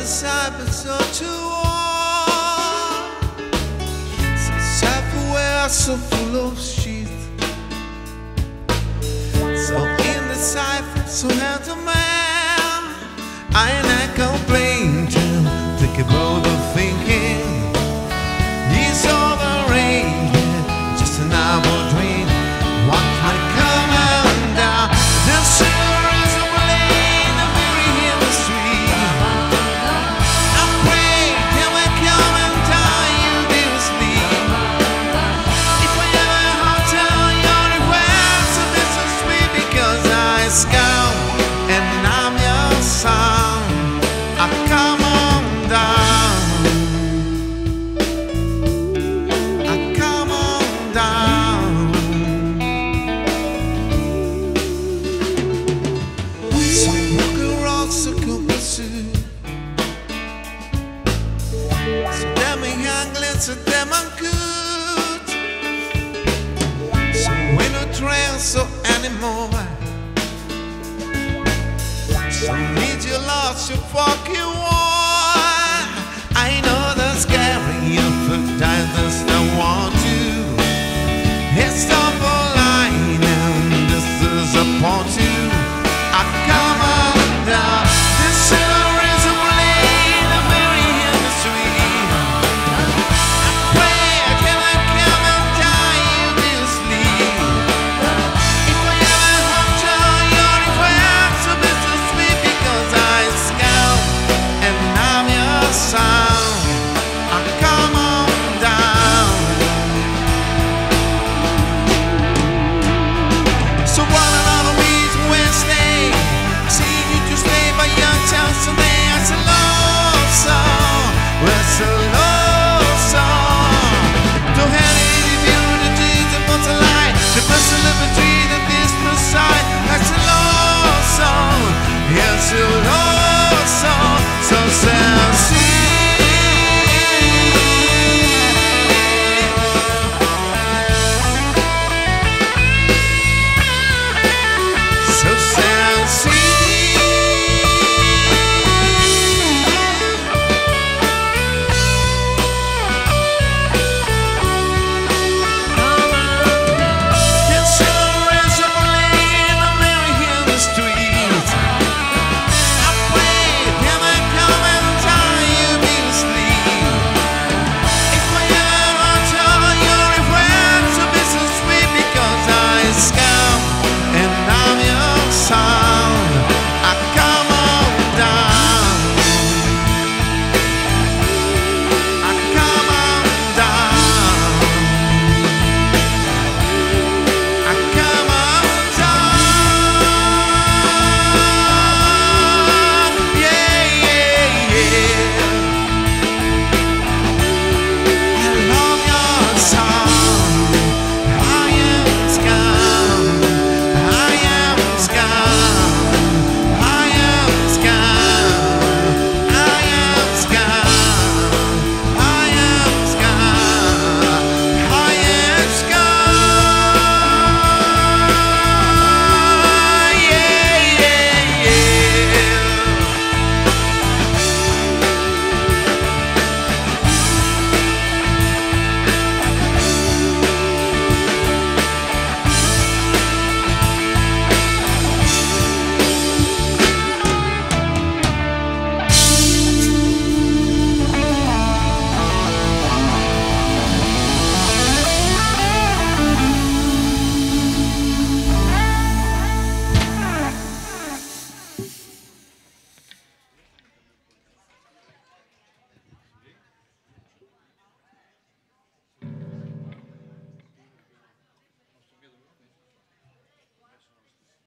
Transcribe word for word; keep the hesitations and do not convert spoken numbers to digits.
disciples are too warm, so self-aware, so full of shit. So indecisive, so hands a man, I ain't not complain to think about the thinking. He's overrated, just another dream. What might come and down? The silver is a blade, the very industry. I pray till we come and tell you this sleep. If I ever have to your request, so this is sweet because I scout and I'm your son. I come on down. I come on down. Some walk around so compulsive. So damn angling, so damn good. So we no trail so anymore. So need your lost your fall.